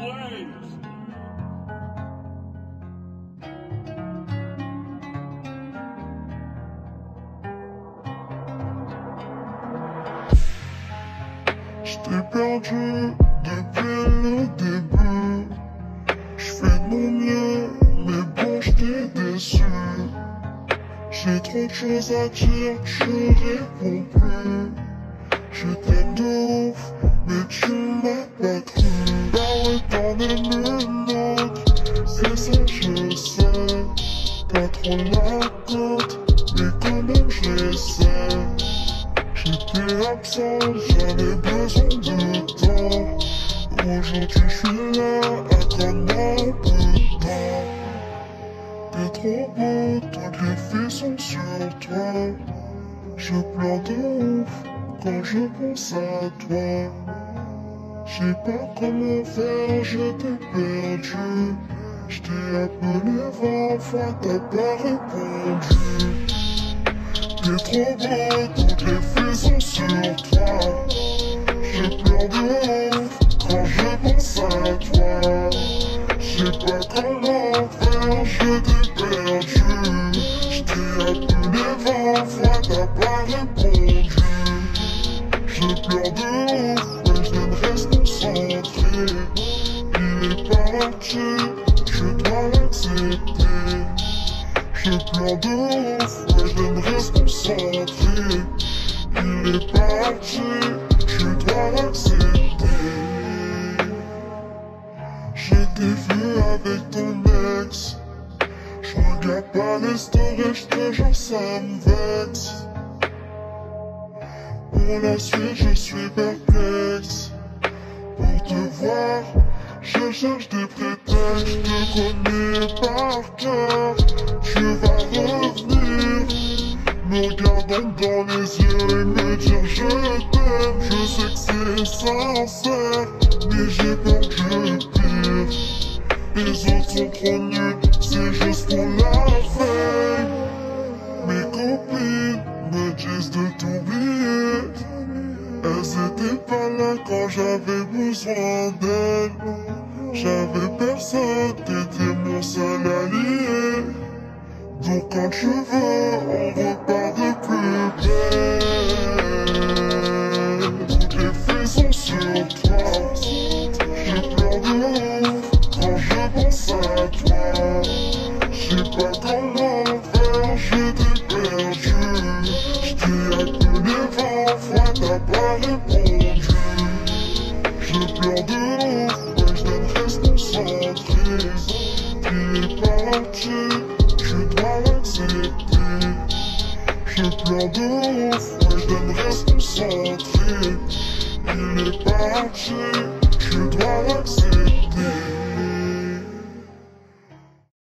flames. J't'ai perdu depuis le début. J'fais de mon mieux, mais bon j't'ai déçu. J'ai trop de choses à dire, je réponds plus. Je t'aime de ouf, mais tu m'as pas cru. Bah ouais t'en es une autre, c'est ça je sais. Pas trop la cote, mais quand même j'essaie. J'étais absent, j'avais besoin de temps. Aujourd'hui je suis là, accorde-moi un peu de temps. T'es trop beau, toutes les filles sont sur toi. Je pleure de ouf quand je pense à toi. J'sais pas comment faire, je t'ai perdu. J't'ai appelé 20 fois, t'as pas répondu. T'es trop beau, toutes les filles sont sur toi. Je pleure de ouf quand je pense à toi. J'sais pas comment faire, je t'ai perdu. J't'ai appelé 20 fois, t'as pas répondu. Je pleure de ouf, mais je viens de rester concentré. Il est parti, je dois l'accepter. Je pleure de ouf, ouais je viens de rester concentré. Il est parti, je dois l'accepter. Je t'ai vu avec ton ex. Je regarde pas les stories, je te jure ça me vexe. Pour la suite je suis perplexe. Pour te voir, je cherche des prétextes. Je te connais par cœur, tu vas revenir. Me regardant dans les yeux et me dire je t'aime. Je sais que c'est sincère, mais j'ai peur que pire. Les autres sont trop nuls, c'est juste pour la fame. Mes copines me disent de t'oublier. Elles étaient pas là quand j'avais besoin d'elles. J'avais personne, t'étais mon seul allié. Donc quand tu veux, on repart de plus belle. Toutes les filles sont sur toi. Je pleure de ouf quand je pense à toi. J'sais pas comment faire, je t'ai perdu. J't'ai appelé 20 fois, t'as pas répondu. Je pleure de ouf, ouais je viens de rester concentré. Il est parti, je dois l'accepter. Je pleure de ouf, ouais je viens de rester concentré. Il est parti, je dois l'accepter.